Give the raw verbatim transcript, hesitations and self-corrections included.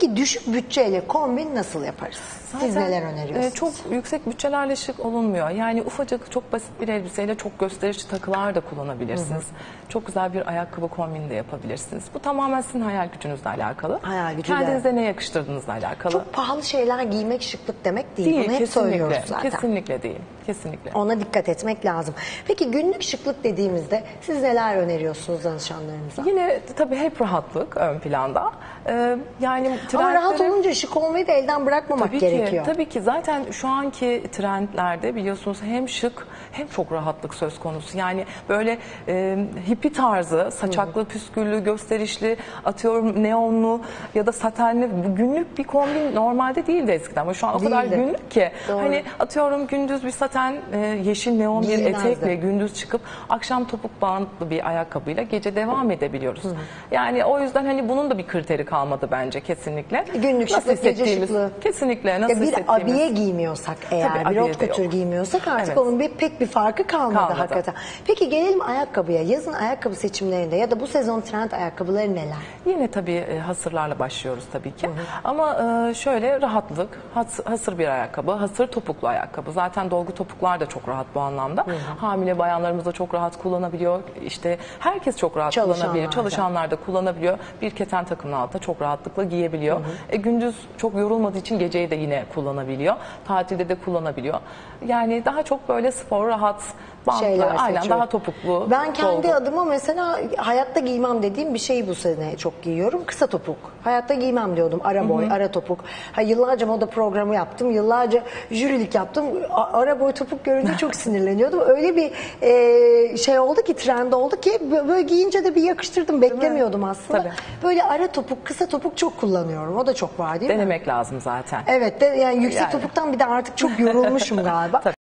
Peki düşük bütçeyle kombin nasıl yaparız? Siz neler öneriyorsunuz? E, çok yüksek bütçelerle şık olunmuyor. Yani ufacık çok basit bir elbiseyle çok gösterişli takılar da kullanabilirsiniz. Hı hı. Çok güzel bir ayakkabı kombini de yapabilirsiniz. Bu tamamen sizin hayal gücünüzle alakalı. Hayal gücüyle. Kendinize ne yakıştırdığınızla alakalı. Çok pahalı şeyler giymek şıklık demek değil. Değil, Bunu hep söylüyoruz zaten. Kesinlikle değil. Kesinlikle. Ona dikkat etmek lazım. Peki günlük şıklık dediğimizde siz neler öneriyorsunuz danışanlarınıza? Yine tabii hep rahatlık ön planda. Ee, yani Ama rahat trendlere- olunca şık olmayı da elden bırakmamak Tabii gerekiyor. ki, tabii ki. Zaten şu anki trendlerde biliyorsunuz hem şık hem çok rahatlık söz konusu. Yani böyle e, hippie tarzı, saçaklı, püsküllü, gösterişli, atıyorum neonlu ya da satenli, bu günlük bir kombin normalde değildi eskiden. Ama şu an o kadar Değildi. günlük ki. Doğru. Hani atıyorum gündüz bir saten, e, yeşil neon bir Giyilmezdi. etekle gündüz çıkıp akşam topuk bantlı bir ayakkabıyla gece devam edebiliyoruz. Yani o yüzden hani bunun da bir kriteri kalmadı bence kesinlikle. Günlük Nasıl şıklık, gece hissettiğimiz- şıklığı. Kesinlikle nasıl Ya bir hissettiğimiz. abiye giymiyorsak eğer, Tabii, bir abiye haute de couture yok. giymiyorsak artık Evet. onun bir, pek bir farkı kalmadı, Kalmadı. hakikaten. Peki gelelim ayakkabıya. Yazın ayakkabı seçimlerinde ya da bu sezon trend ayakkabıları neler? Yine tabii e, hasırlarla başlıyoruz tabii ki. Ama e, şöyle rahatlık, has- hasır bir ayakkabı, hasır topuklu ayakkabı. Zaten dolgu topuklar da çok rahat bu anlamda. Hamile bayanlarımız da çok rahat kullanabiliyor. İşte herkes çok rahat Çalışanlar kullanabiliyor. da. Çalışanlar da kullanabiliyor. Bir keten takımın altında çok rahatlıkla giyebiliyor. E, gündüz çok yorulmadığı için geceyi de yine kullanabiliyor. Tatilde de kullanabiliyor. Yani daha çok böyle spor, rahat, bantlı, Şeyler aynen seçiyorum. daha topuklu. Ben kendi dolgu. adıma mesela hayatta giymem dediğim bir şeyi bu sene çok giyiyorum. Kısa topuk. Hayatta giymem diyordum. Ara boy, ara topuk. Ha, yıllarca moda programı yaptım. Yıllarca jürilik yaptım. A- Ara boy topuk görünce çok sinirleniyordum. Öyle bir e, şey oldu ki, trend oldu ki bö- böyle giyince de bir yakıştırdım. Beklemiyordum aslında. Tabii. Böyle ara topuk, kısa topuk çok kullanıyorum. O da çok var değil mi? Denemek lazım zaten. Evet de, yani yüksek Yani. topuktan bir de artık çok yorulmuşum galiba.